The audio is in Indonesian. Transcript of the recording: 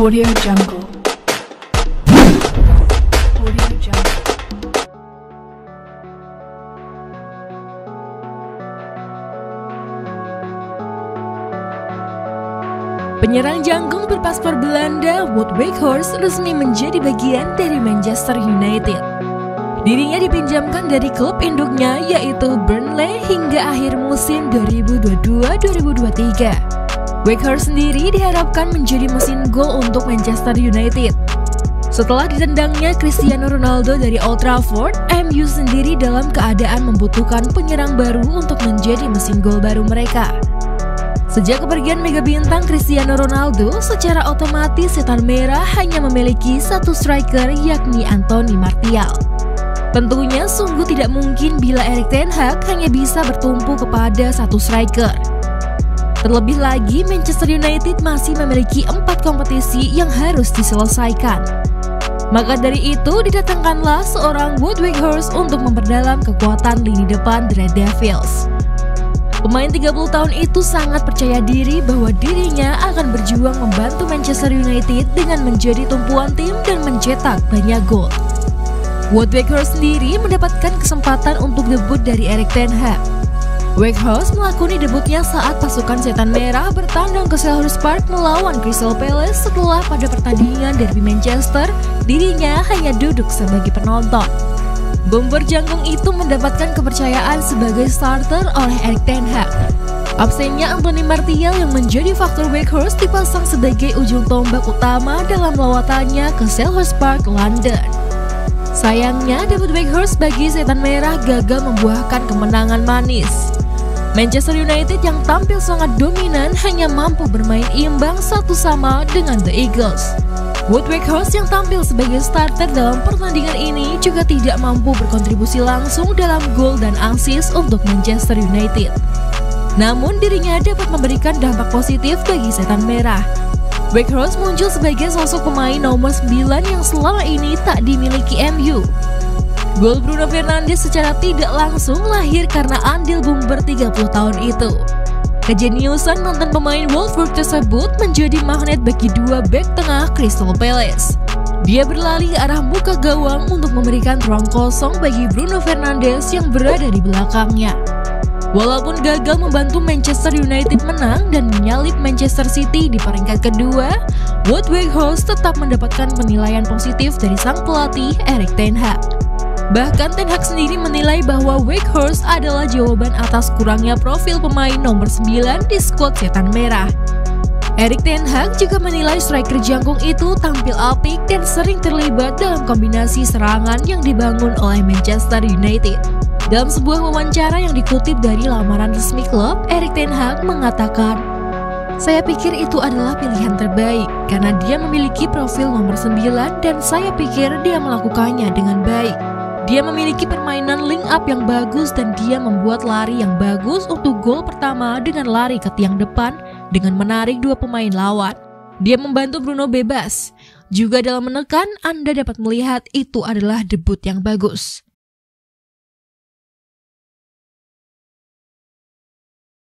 Audio Jungle. Audio Jungle. Penyerang jangkung berpaspor Belanda, Wout Weghorst resmi menjadi bagian dari Manchester United. Dirinya dipinjamkan dari klub induknya yaitu Burnley hingga akhir musim 2022-2023. Weghorst sendiri diharapkan menjadi mesin gol untuk Manchester United. Setelah ditendangnya Cristiano Ronaldo dari Old Trafford, MU sendiri dalam keadaan membutuhkan penyerang baru untuk menjadi mesin gol baru mereka. Sejak kepergian mega bintang Cristiano Ronaldo, secara otomatis setan merah hanya memiliki satu striker yakni Anthony Martial. Tentunya sungguh tidak mungkin bila Erik ten Hag hanya bisa bertumpu kepada satu striker. Terlebih lagi, Manchester United masih memiliki 4 kompetisi yang harus diselesaikan. Maka dari itu, didatangkanlah seorang Wout Weghorst untuk memperdalam kekuatan lini depan The Red Devils. Pemain 30 tahun itu sangat percaya diri bahwa dirinya akan berjuang membantu Manchester United dengan menjadi tumpuan tim dan mencetak banyak gol. Wout Weghorst sendiri mendapatkan kesempatan untuk debut dari Erik ten Hag. Weghorst melakoni debutnya saat pasukan setan merah bertandang ke Selhurst Park melawan Crystal Palace setelah pada pertandingan derby Manchester, dirinya hanya duduk sebagai penonton. Bomber jangkung itu mendapatkan kepercayaan sebagai starter oleh Erik ten Hag. Absennya Anthony Martial yang menjadi faktor Weghorst dipasang sebagai ujung tombak utama dalam lawatannya ke Selhurst Park, London. Sayangnya, debut Weghorst bagi setan merah gagal membuahkan kemenangan manis. Manchester United yang tampil sangat dominan hanya mampu bermain imbang 1-1 dengan The Eagles. Wout Weghorst yang tampil sebagai starter dalam pertandingan ini juga tidak mampu berkontribusi langsung dalam gol dan assist untuk Manchester United. Namun dirinya dapat memberikan dampak positif bagi setan merah. Weghorst muncul sebagai sosok pemain nomor 9 yang selama ini tak dimiliki MU. Gol Bruno Fernandes secara tidak langsung lahir karena andil Bomber 30 tahun itu. Kejeniusan mantan pemain Wolfsburg tersebut menjadi magnet bagi dua bek tengah Crystal Palace. Dia berlari ke arah muka gawang untuk memberikan ruang kosong bagi Bruno Fernandes yang berada di belakangnya. Walaupun gagal membantu Manchester United menang dan menyalip Manchester City di peringkat kedua, Wout Weghorst tetap mendapatkan penilaian positif dari sang pelatih Erik ten Hag. Bahkan ten Hag sendiri menilai bahwa Weghorst adalah jawaban atas kurangnya profil pemain nomor 9 di skuad setan merah. Erik ten Hag juga menilai striker jangkung itu tampil apik dan sering terlibat dalam kombinasi serangan yang dibangun oleh Manchester United. Dalam sebuah wawancara yang dikutip dari lamaran resmi klub, Erik ten Hag mengatakan, "Saya pikir itu adalah pilihan terbaik karena dia memiliki profil nomor 9 dan saya pikir dia melakukannya dengan baik. Dia memiliki permainan link up yang bagus dan dia membuat lari yang bagus untuk gol pertama dengan lari ke tiang depan dengan menarik dua pemain lawan. Dia membantu Bruno bebas. Juga dalam menekan, Anda dapat melihat itu adalah debut yang bagus."